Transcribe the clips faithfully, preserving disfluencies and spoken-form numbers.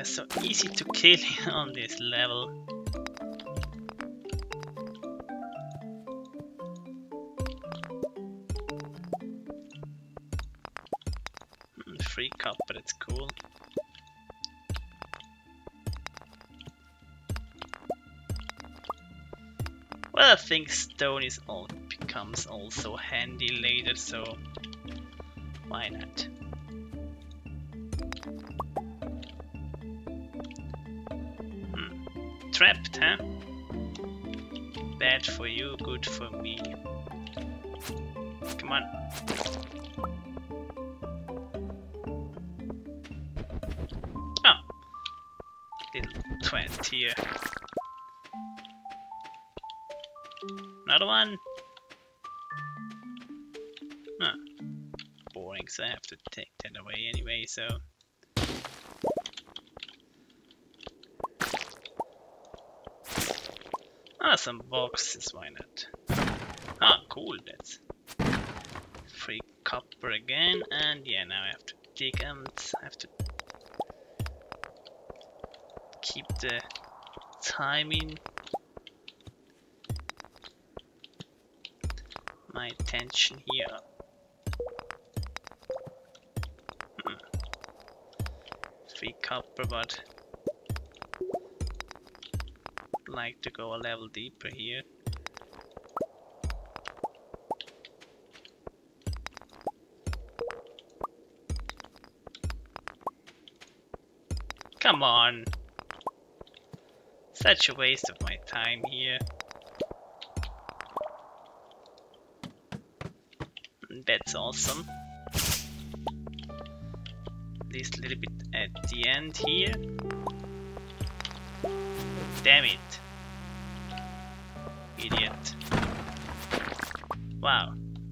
so easy to kill on this level. Mm, free copper, that's cool. Well, I think stone is all becomes also handy later, so why not? Hmm. Trapped, huh? Bad for you, good for me. Come on. Oh, little twat here. Another one? Huh. Boring, so I have to take that away anyway, so... Ah, some boxes, why not? Ah, cool, that's... free copper again, and yeah, now I have to dig and I have to... keep the timing. My attention here. Hmm. Free copper, but I'd like to go a level deeper here. Come on! Such a waste of my time here. That's awesome. At least a little bit at the end here. Damn it. Idiot. Wow.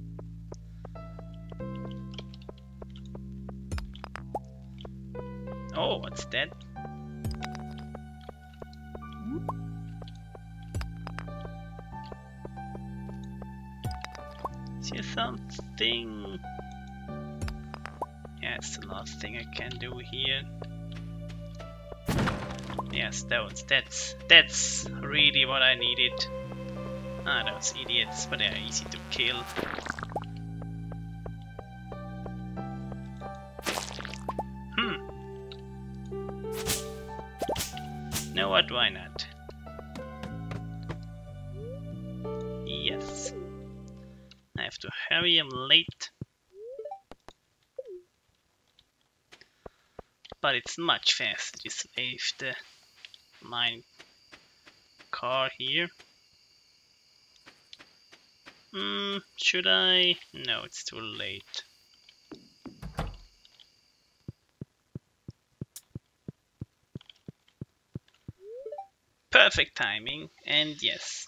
Oh, what's that? Is here something? Yeah, it's the last thing I can do here. Yeah, stones. That's that's really what I needed. Ah, those idiots, but they're easy to kill. Hmm. Know what? Why not? Yes. I have to hurry, I'm late. But it's much faster this way with the mine car here. Hmm, should I? No, it's too late. Perfect timing, and yes.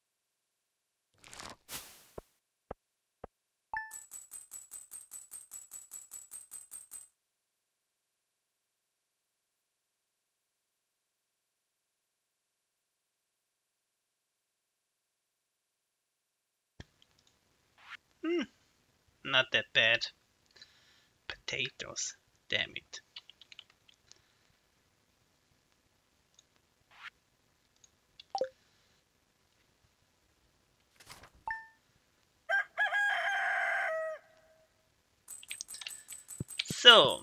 Hmm, not that bad. Potatoes, damn it. So,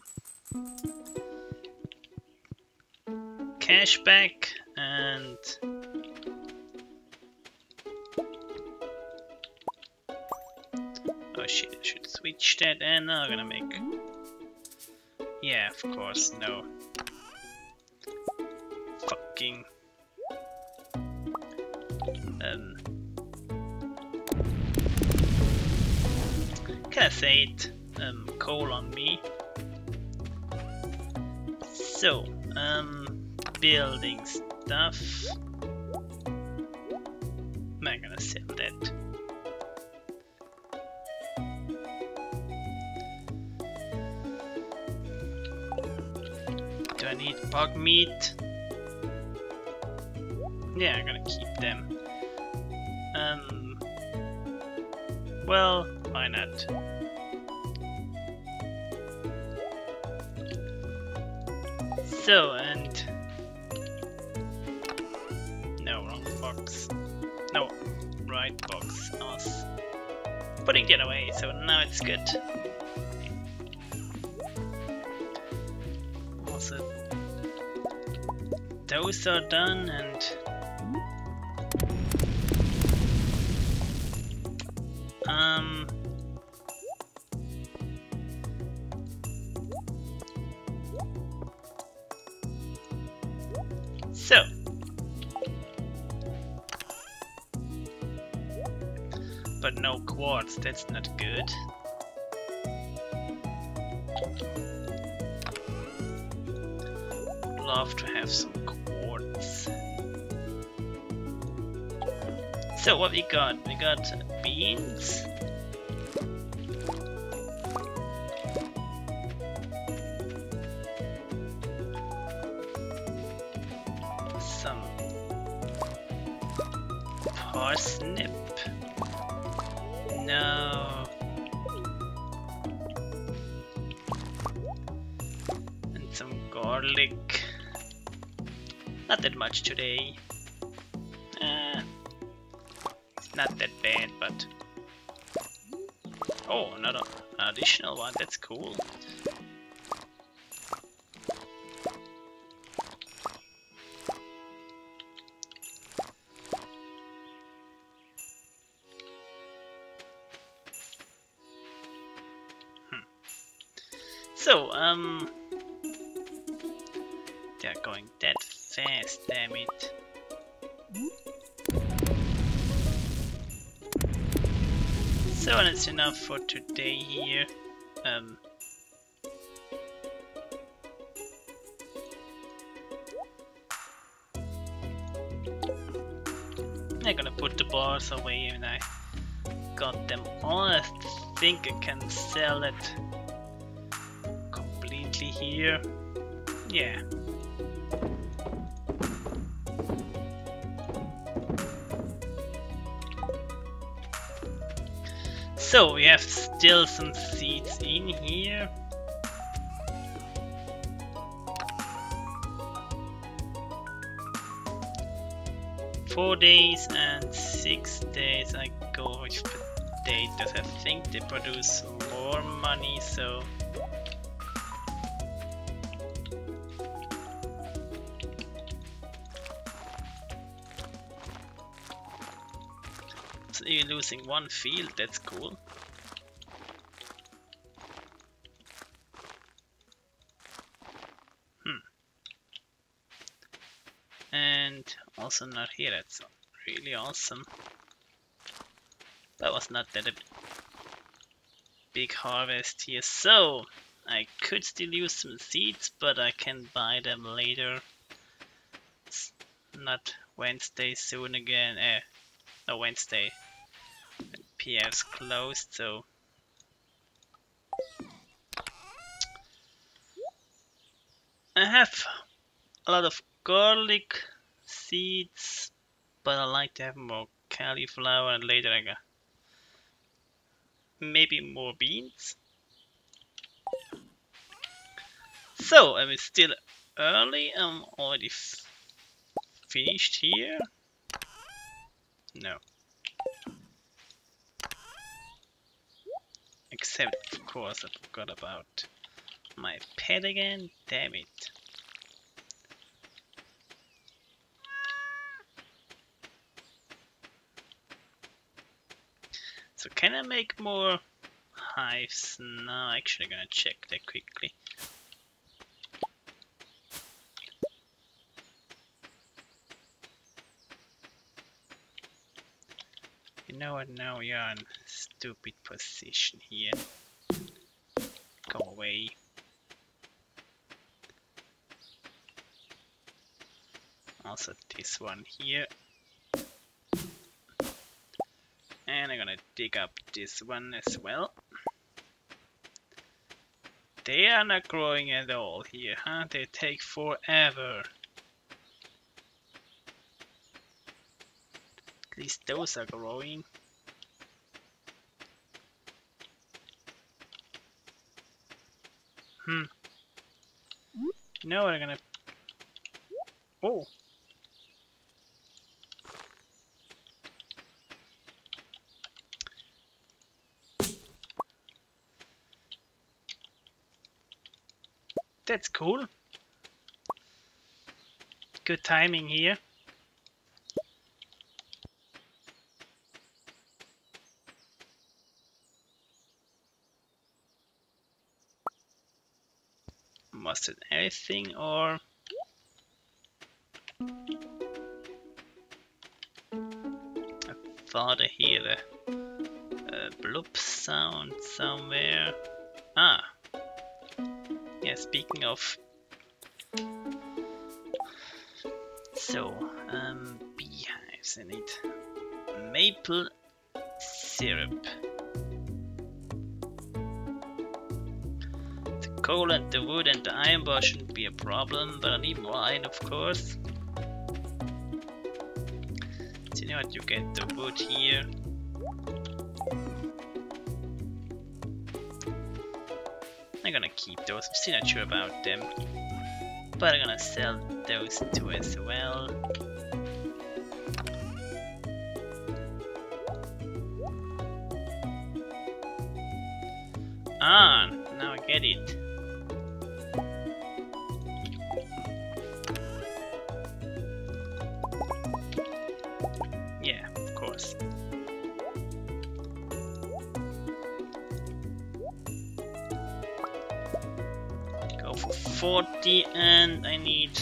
cashback and oh shit, I should switch that, and now I'm gonna make, yeah, of course, no. Fucking um can I say it? Um coal on me. So, um building stuff. Am I gonna sell that? Do I need bug meat? Yeah, I'm gonna keep them. Um, well, why not? So, and no, wrong box. No, right box. I was putting it away, so now it's good. Also, those are done, and um. So, but no quartz, that's not good. Love to have some quartz. So what we got? We got beans. Some parsnip. No. And some garlic. Not that much today. Uh, it's not that bad, but... Oh, another additional one, that's cool. So, um, they're going that fast, damn it. So that's enough for today here. Um, I'm gonna put the bars away and I got them all. I think I can sell it here. Yeah. So we have still some seeds in here. Four days and six days I go with potatoes. I think they produce more money, so so you're losing one field, that's cool. Hmm. And also not here, that's really awesome. That was not that a big harvest here, so I could still use some seeds, but I can buy them later. It's not Wednesday soon again, eh, no Wednesday. P R's closed, so I have a lot of garlic seeds, but I like to have more cauliflower, and later I got maybe more beans. So I'm still early. I'm already f finished here. No. Except, of course, I forgot about my pet again. Damn it. So can I make more hives? No, actually I'm gonna check that quickly. You know what, now we are in a stupid position here. Go away. Also this one here. And I'm gonna dig up this one as well. They are not growing at all here, huh? They take forever. At least those are growing. Hmm. You know what, I'm gonna Oh. That's cool. Good timing here. Was it anything or... I thought I hear a, a bloop sound somewhere. Ah. Yeah, speaking of... So, um, beehives. I need maple syrup. The coal and the wood and the iron bar shouldn't be a problem, but I need more iron, of course. So you know what, you get the wood here. I'm gonna keep those, I'm still not sure about them. But I'm gonna sell those two as well. Ah, now I get it. Yeah, of course. Go for forty, and I need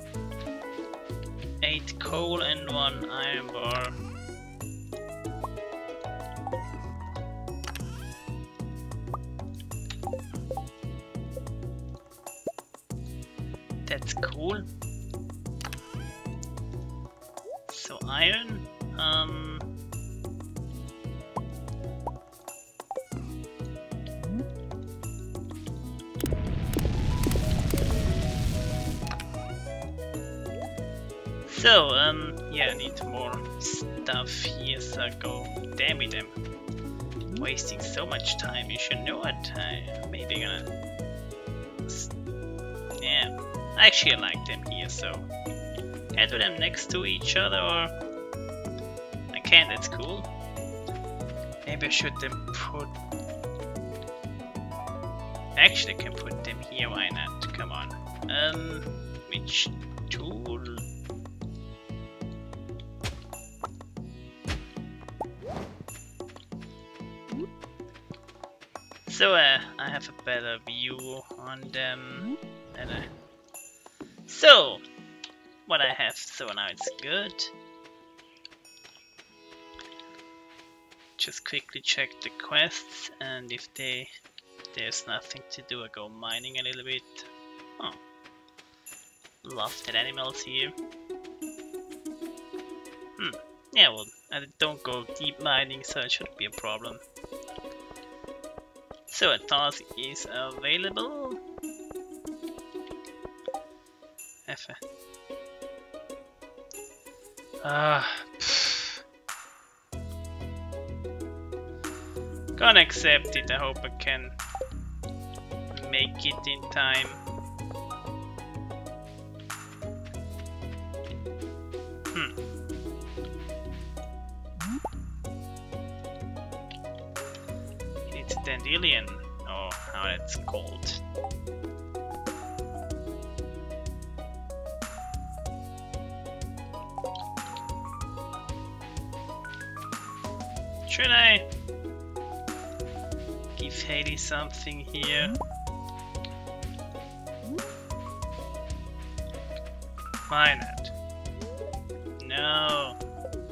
eight coal and one iron bar. That's cool. So iron, um, so um, yeah, I need more stuff here. So go, damn it, I'm wasting so much time. You should know what. I maybe gonna, yeah. Actually, I like them here, so can I do them next to each other, or I can? That's cool. Maybe I should then put. Actually, I can put them here. Why not? Come on. Um, which tool? So uh, I have a better view on them, and I. So, what I have, so now it's good. Just quickly check the quests, and if they there's nothing to do, I go mining a little bit. Oh, love that animals here. Hmm. Yeah, well, I don't go deep mining, so it shouldn't be a problem. So a task is available. F. Ah. Gonna accept it. I hope I can make it in time. Hmm. It's a dandelion, or how that's called. Should I give Haley something here? Why not? No.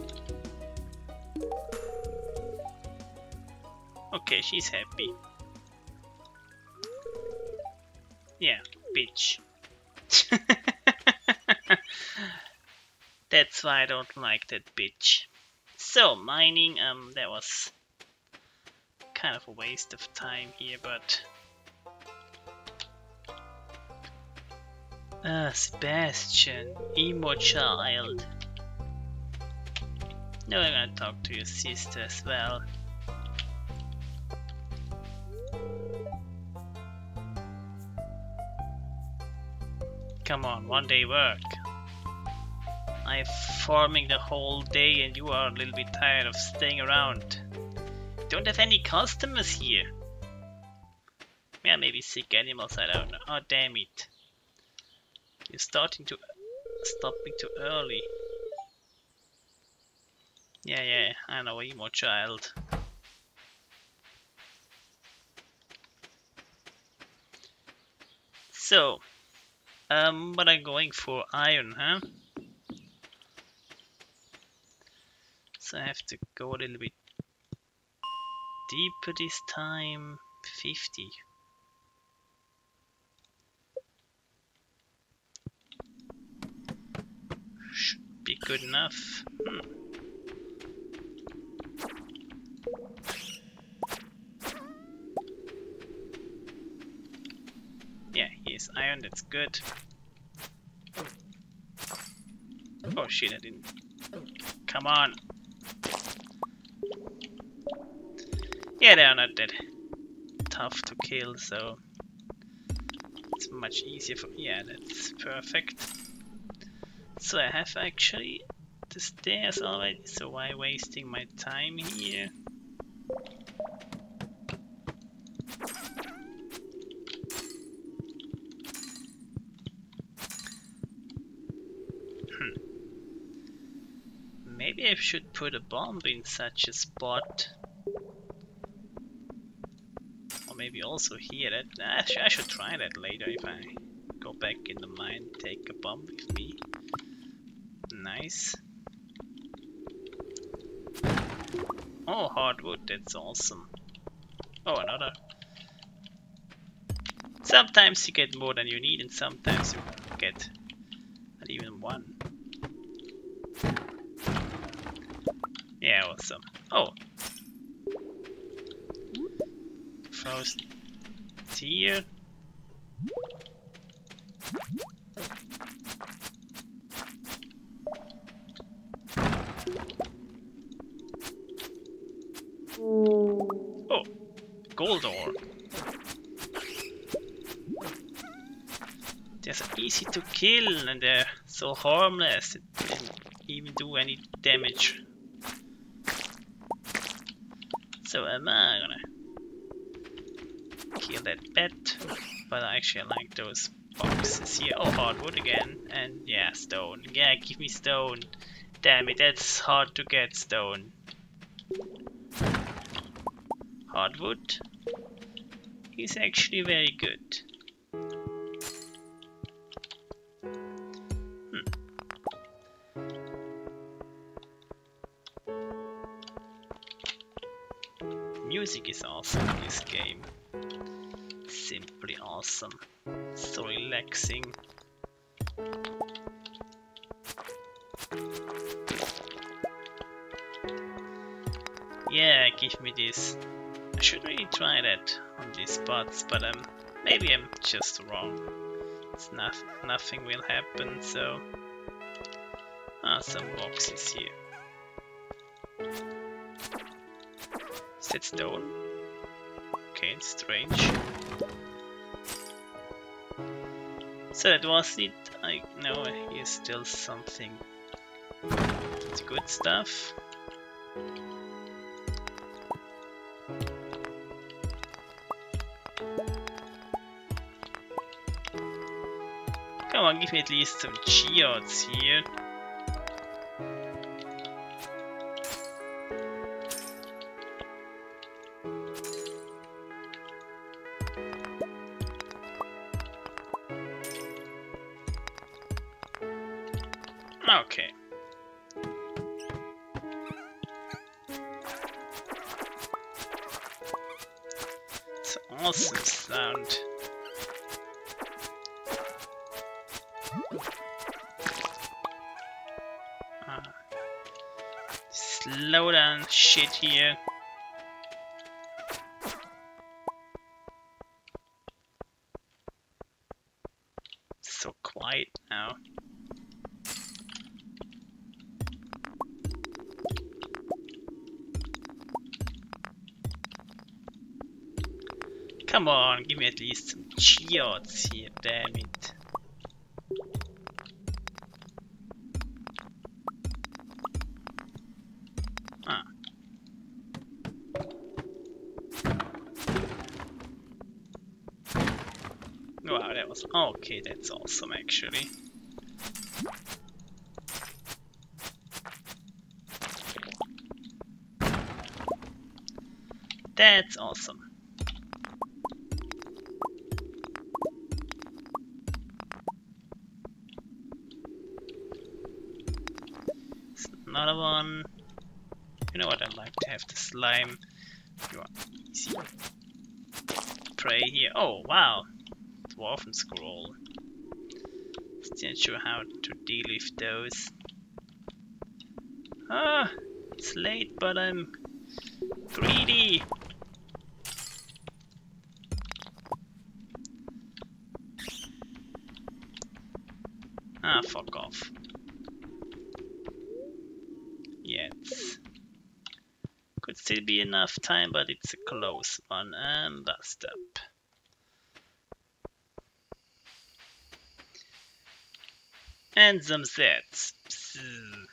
Okay, she's happy. Yeah, bitch. That's why I don't like that bitch. So, mining, um, that was kind of a waste of time here, but... Ah, uh, Sebastian, emo child. No, I'm gonna talk to your sister as well. Come on, one day work. I farming the whole day and you are a little bit tired of staying around. Don't have any customers here. Yeah, maybe sick animals, I don't know. Oh, damn it. You're starting to... stopping too early. Yeah, yeah, I know, emo child. So, um, but I'm going for iron, huh? So I have to go a little bit deeper this time. fifty. Should be good enough. Hmm. Yeah, here's iron, that's good. Oh shit, I didn't. Come on. Yeah, they are not that tough to kill, so it's much easier for. Yeah, that's perfect. So I have actually the stairs already, so why wasting my time here? Hmm. Maybe I should put a bomb in such a spot. Or maybe also here. That I should, I should try that later if I go back in the mine, take a bomb with me. Nice. Oh, hardwood, that's awesome. Oh, another. Sometimes you get more than you need, and sometimes you get not even one. Yeah, awesome. Oh. Frozen tear. Oh, gold ore. They're so easy to kill and they're so harmless. They didn't even do any damage. So am I gonna kill that bat? But I actually like those boxes here. Oh, hardwood again. And yeah, stone. Yeah, give me stone. Damn it, that's hard to get stone. Hardwood is actually very good. Hmm. Music is awesome in this game. Simply awesome. So relaxing. Yeah, give me this. I should really try that on these spots, but um, maybe I'm just wrong. It's not, nothing will happen, so... Ah, some boxes here. Is that stone? Okay, it's strange. So that was it. I know here's still something. It's good stuff. Come on, give me at least some geodes here. Okay. It's an awesome sound. Ah. Slow down shit here. So quiet now. Come on, give me at least some geodes here, damn it. awesome. Oh, okay, that's awesome actually. That's awesome. There's another one. You know what? I'd like to have the slime. You want easy prey here. Oh wow, dwarven scroll. Still not sure how to deal with those. Ah, it's late, but I'm greedy. Ah, fuck off. Yeah, it's could still be enough time, but it's a close one. And bust up. And some sets. Psst.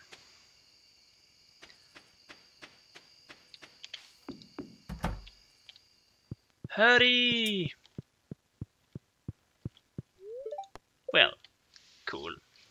Hurry! Well, cool.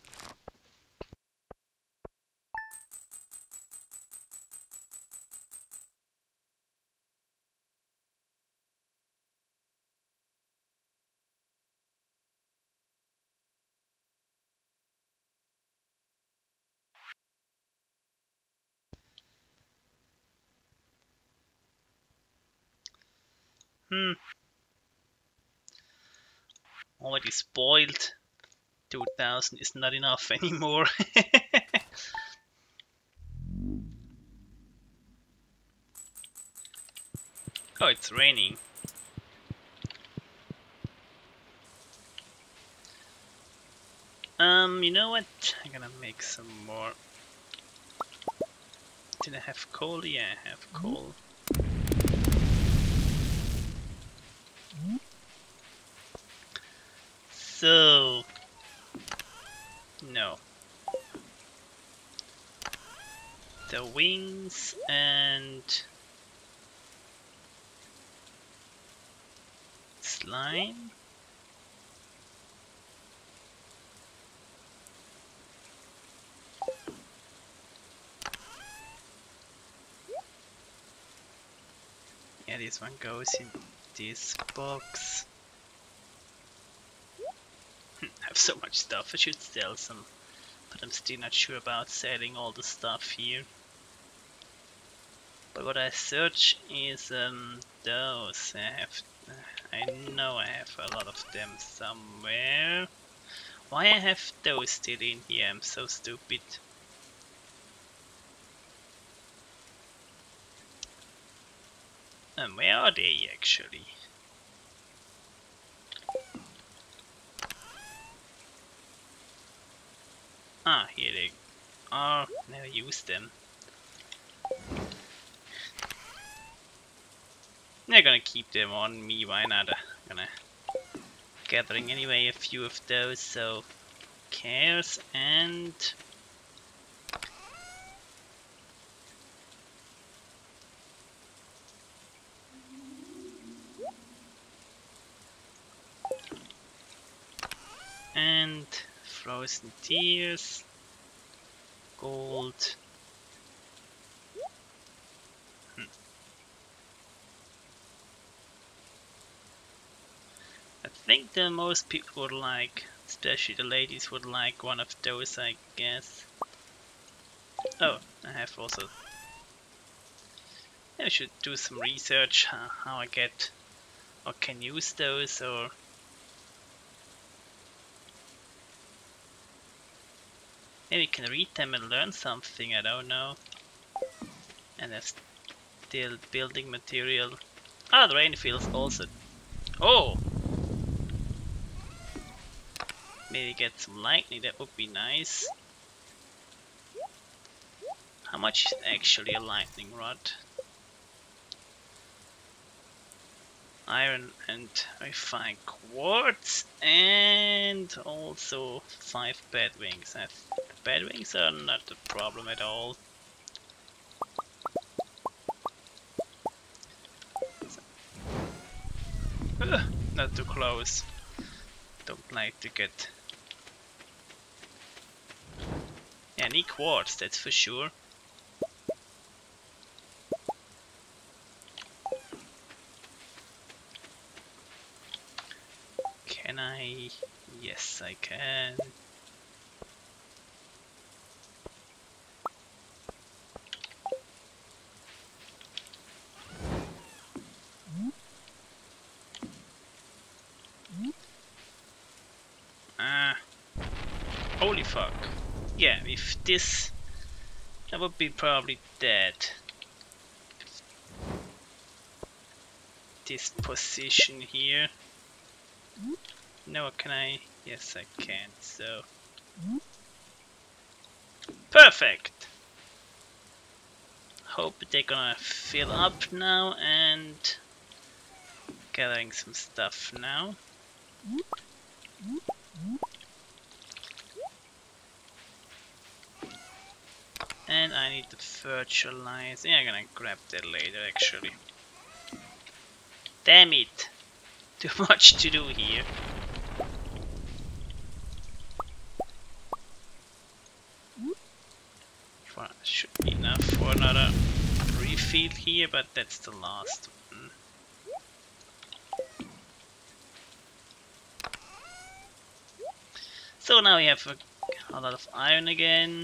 Hmm. Already spoiled. two thousand is not enough anymore. Oh, it's raining. Um, you know what? I'm gonna make some more. Did I have coal? Yeah, I have coal. So, no. The wings and slime. Yeah, this one goes in this box. I have so much stuff, I should sell some, but I'm still not sure about selling all the stuff here. But what I search is um, those. I have, I know I have a lot of them somewhere. Why I have those still in here? I'm so stupid. And where are they actually? Ah, here they are. Never used them. They're gonna keep them on me, why not? I'm gonna gathering anyway a few of those, so cares. And and frozen tears, gold. Hmm. I think that most people would like, especially the ladies would like one of those, I guess. Oh, I have also. I should do some research uh, how I get or can use those, or maybe can read them and learn something, I don't know. And that's still building material. Ah, the rain feels also. Oh! Maybe get some lightning, that would be nice. How much is actually a lightning rod? Iron and refined quartz, and also five bad wings. I th bad wings are not a problem at all. Ugh, not too close. Don't like to get any quartz, that's for sure. Can I? Yes, I can. Ah, holy fuck. Yeah, if this, I would be probably dead. This position here. No, can I? Yes, I can. So perfect. Hope they're gonna fill up now and gathering some stuff now. And I need to fertilize. Yeah, I'm gonna grab that later actually. Damn it! Too much to do here. For, should be enough for another refill here, but that's the last one. So now we have a, a lot of iron again.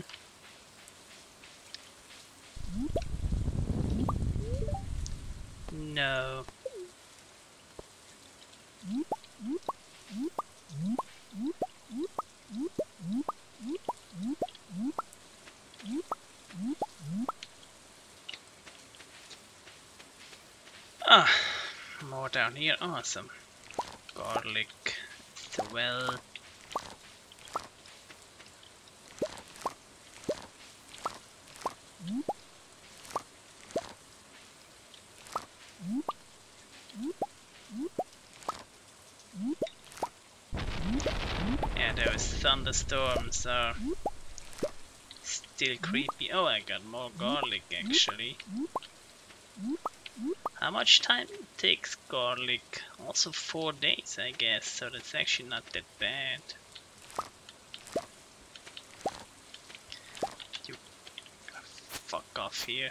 No. Ah, more down here. Awesome. Garlic as well. Yeah, those thunderstorms are still creepy. Oh, I got more garlic actually. How much time takes garlic? Also four days, I guess, so that's actually not that bad. You fuck off here.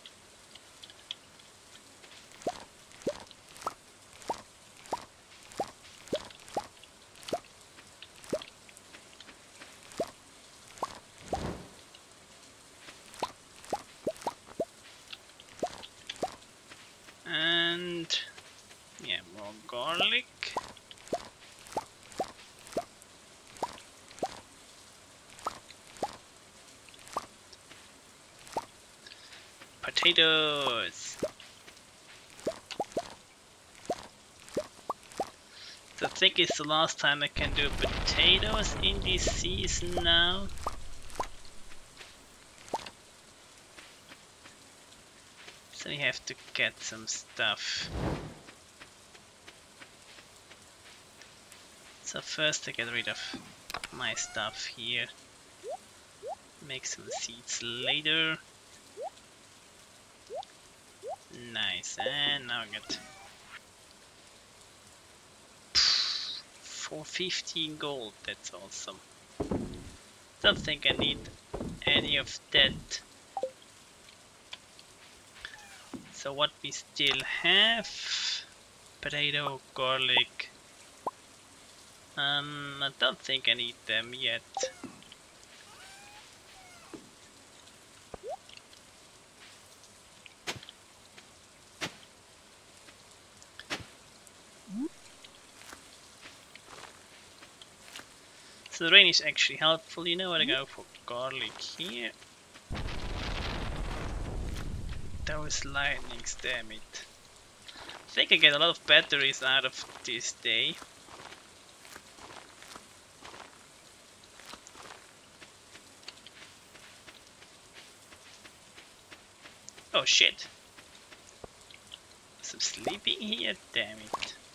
And yeah, more garlic. Potatoes. So I think it's the last time I can do potatoes in this season now. So we have to get some stuff. So first I get rid of my stuff here. Make some seeds later. Nice, and now I get four fifteen gold, that's awesome. Don't think I need any of that. So what we still have, potato, garlic. Um, I don't think I need them yet. So the rain is actually helpful. You know what, I go for garlic here. Those lightnings, damn it. I think I get a lot of batteries out of this day. Oh shit. Some sleeping here, damn it.